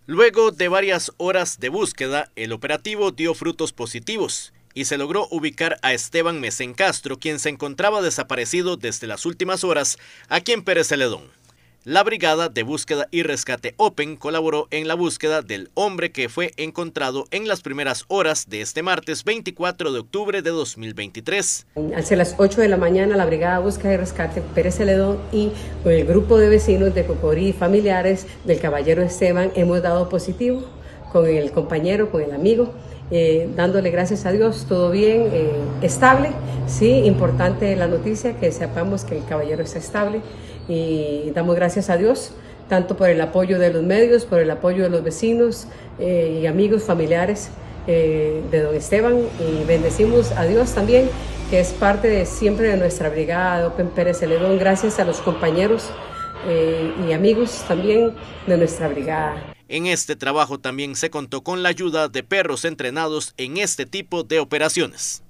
Luego de varias horas de búsqueda, el operativo dio frutos positivos y se logró ubicar a Esteban Mesén Castro, quien se encontraba desaparecido desde las últimas horas aquí en Pérez Celedón. La Brigada de Búsqueda y Rescate Open colaboró en la búsqueda del hombre que fue encontrado en las primeras horas de este martes 24 de octubre de 2023. Al ser las 8 de la mañana, la Brigada de Búsqueda y Rescate Pérez Celedón y con el grupo de vecinos de Cocorí y familiares del caballero Esteban hemos dado positivo con el compañero, con el amigo, dándole gracias a Dios, todo bien, estable. Sí, importante la noticia que sepamos que el caballero está estable y damos gracias a Dios, tanto por el apoyo de los medios, por el apoyo de los vecinos y amigos, familiares de don Esteban, y bendecimos a Dios también, que es parte de siempre de nuestra Brigada de Open Pérez Celedón, gracias a los compañeros y amigos también de nuestra brigada. En este trabajo también se contó con la ayuda de perros entrenados en este tipo de operaciones.